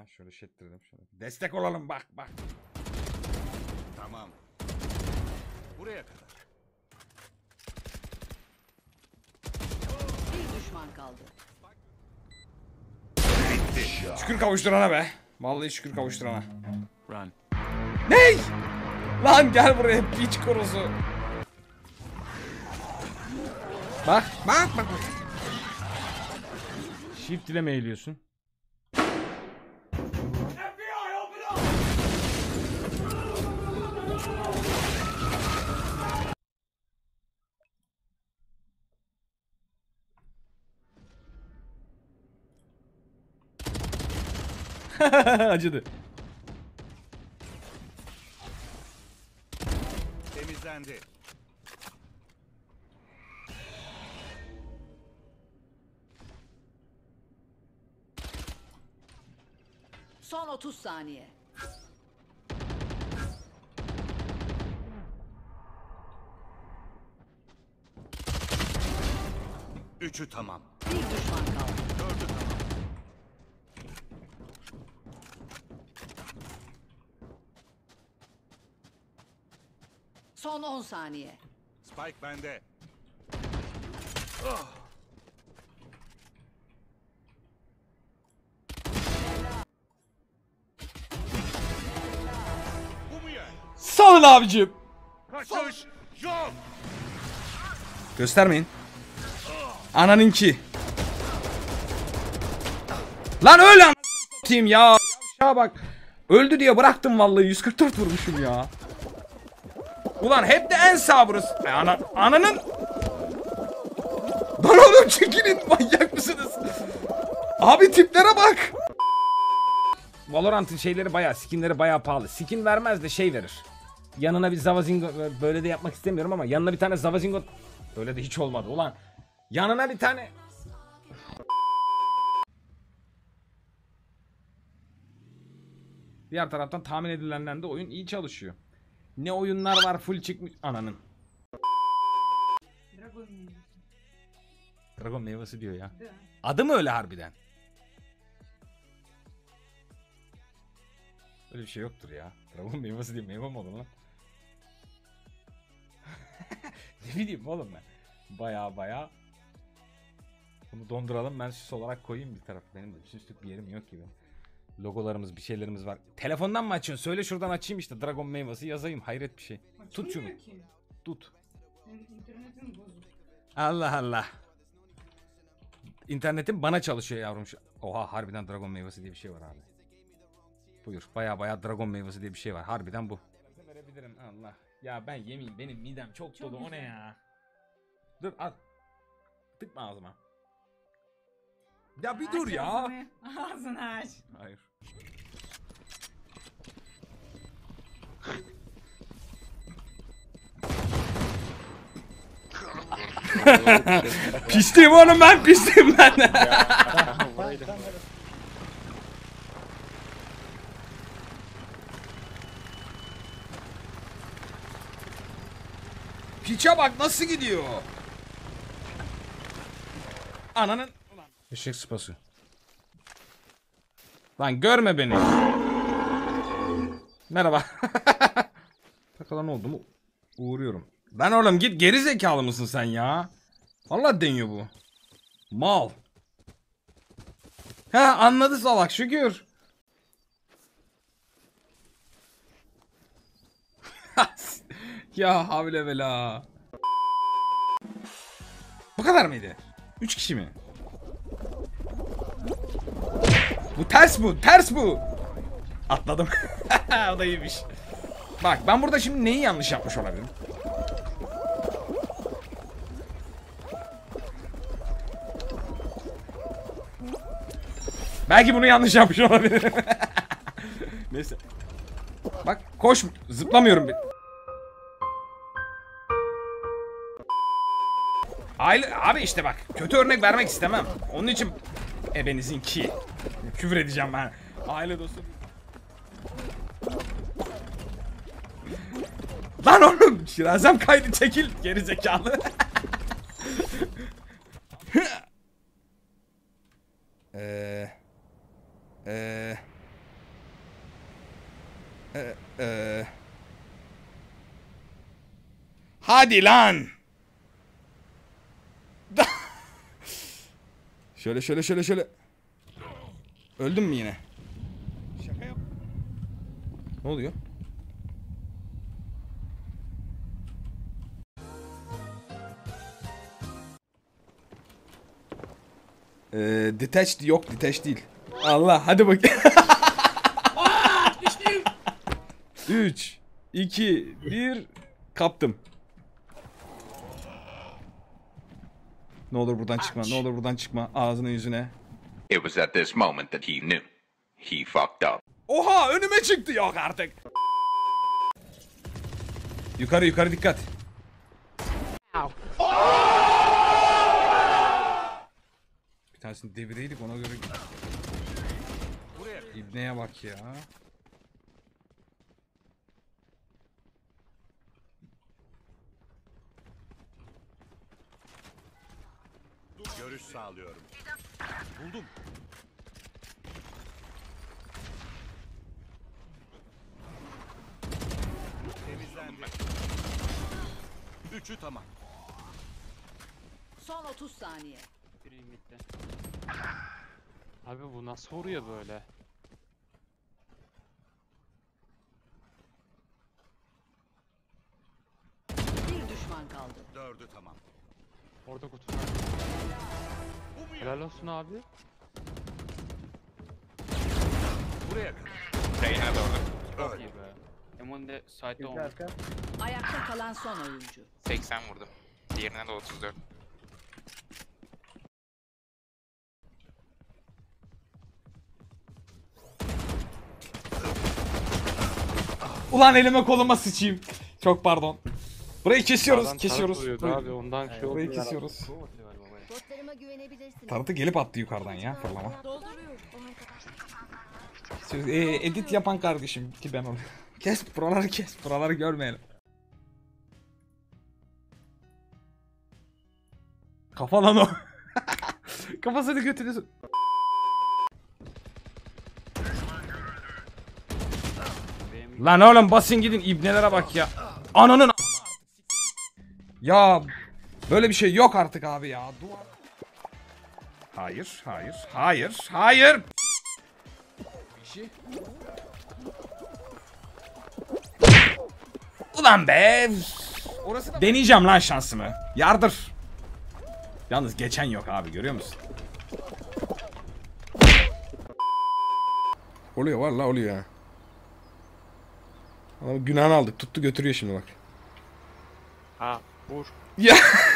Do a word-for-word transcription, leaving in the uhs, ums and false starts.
ya. Şöyle şey ettirelim şöyle. Destek olalım bak bak. Tamam. Buraya kadar. Bir düşman kaldı. Şükür kavuşturana be. Vallahi şükür kavuşturana. Run. Ney? Lan gel buraya piç kurusu. Bak bak bak. Shift ile mi eğiliyorsun? Acıdı. Temizlendi. Son otuz saniye. Üçü tamam. Bir düşman kaldı. Dördü tamam. Son on saniye. Spike bende. Bu mu yani? Salın abicim. Kaçış yok. Göstermeyin. Ananınki. Lan öyle a**ayım ya. Yavşağa bak. Öldü diye bıraktım vallahi yüz kırk dört vurmuşum ya. Ulan hep de en sabrız. E, ana, ananın. Lan oğlum çekilin, manyak mısınız? Abi tiplere bak. Valorant'ın şeyleri bayağı, skinleri bayağı pahalı. Skin vermez de şey verir. Yanına bir Zavazingo, böyle de yapmak istemiyorum ama yanına bir tane Zavazingo. Böyle de hiç olmadı ulan. Yanına bir tane. Diğer taraftan tahmin edilenden de oyun iyi çalışıyor. Ne oyunlar var full çıkmış ananın. Dragon meyvesi. Dragon meyvesi diyor ya. Da. Adı mı öyle harbiden? Öyle bir şey yoktur ya. Dragon meyvesi diye meyve mi olur lan? Ne bileyim oğlum ben. Baya baya. Bunu donduralım, ben süs olarak koyayım bir taraf. Benim de süslük bir yerim yok gibi. Logolarımız, bir şeylerimiz var. Telefondan mı açıyorsun? Söyle şuradan açayım işte. Dragon meyvesi yazayım. Hayret bir şey. Tut şunu. Açılmıyor ki. Tut. Senin internetin bozuk. Allah Allah. İnternetim bana çalışıyor yavrum. Oha, harbiden dragon meyvesi diye bir şey var abi. Buyur. Baya baya dragon meyvesi diye bir şey var. Harbiden bu. Verebilirim. Allah. Ya ben yemeyeyim. Benim midem çok, Çok dolu. O ne güzel. ya? Dur al. Tıkma ağzıma. Ya bir dur Aç ya. Ağzını, ağzını aç. Hayır. Pistim oğlum ben, pistim ben. Piçe bak nasıl gidiyor. Ananın. Eşek sıpası. Lan görme beni. Merhaba. Takalan oldu mu? Uğruyorum. Lan oğlum git, geri zekalı mısın sen ya? Vallahi deniyor bu. Mal. Ha anladı salak, şükür. Ya havle vela. Bu kadar mıydı? Üç kişi mi? Bu ters bu, ters bu. Atladım. O da iyiymiş. Bak ben burada şimdi neyi yanlış yapmış olabilirim? Belki bunu yanlış yapmış olabilirim. Neyse. Bak koş, zıplamıyorum bir. Aile, abi işte bak kötü örnek vermek istemem. Onun için ebenizinki. Küfür edeceğim ben. Aile dostu. Lan oğlum şirazem kaydı, çekil geri zekalı. Eee Eee Hadi lan. Şöyle şöyle şöyle şöyle. Öldün mü yine? Şaka yap. Ne oluyor? Ee, detached yok, detached değil. Allah, hadi bak. üç, iki, bir, kaptım. Ne olur buradan çıkma, ne olur buradan çıkma. Ağzına yüzüne. It was at this moment that he knew. He fucked up. Oha, önüme çıktı, yok artık. Yukarı yukarı dikkat. Bir tanesini devireydik ona göre. İbneye bak ya. Görüş sağlıyorum. Buldum. Temizlendi. Üçü tamam. Son otuz saniye. Abi bu nasıl vuruyor böyle? Bir düşman kaldı. Dördü tamam. Orada kutu var. Bu mu ya? Helal olsun abi. Buraya kadar. Reyna doğru. Çok iyi be. Emon'de site'de olmuş. Ayakta kalan son oyuncu. seksen vurdum. Diğerine de otuz dört. Ulan elime koluma sıçayım. Çok pardon. Burayı kesiyoruz, Sağdan kesiyoruz. taraf vuruyordu Burayı, abi ondan şey oldu. burayı kesiyoruz. Botlarıma güvenebilirsiniz. Tarıtı gelip attı yukarıdan ya fırlama. Dolduruyorum. Oh my god. Siz, e, edit yapan kardeşim ki ben onu. Kes buraları kes, buraları görmeyelim. Kafa lan o. Kafasını götüne sok- Lan oğlum basın gidin ibnelere bak ya. Ananın a- Ya böyle bir şey yok artık abi ya. Duvar. Hayır, hayır, hayır, hayır. İşi. Ulan be. Orası da... Deneyeceğim lan şansımı. Yardır. Yalnız geçen yok abi, görüyor musun? Oluyor vallahi oluyor ya. Ama günahını aldık. Tuttu götürüyor şimdi bak. Ha vur. Ya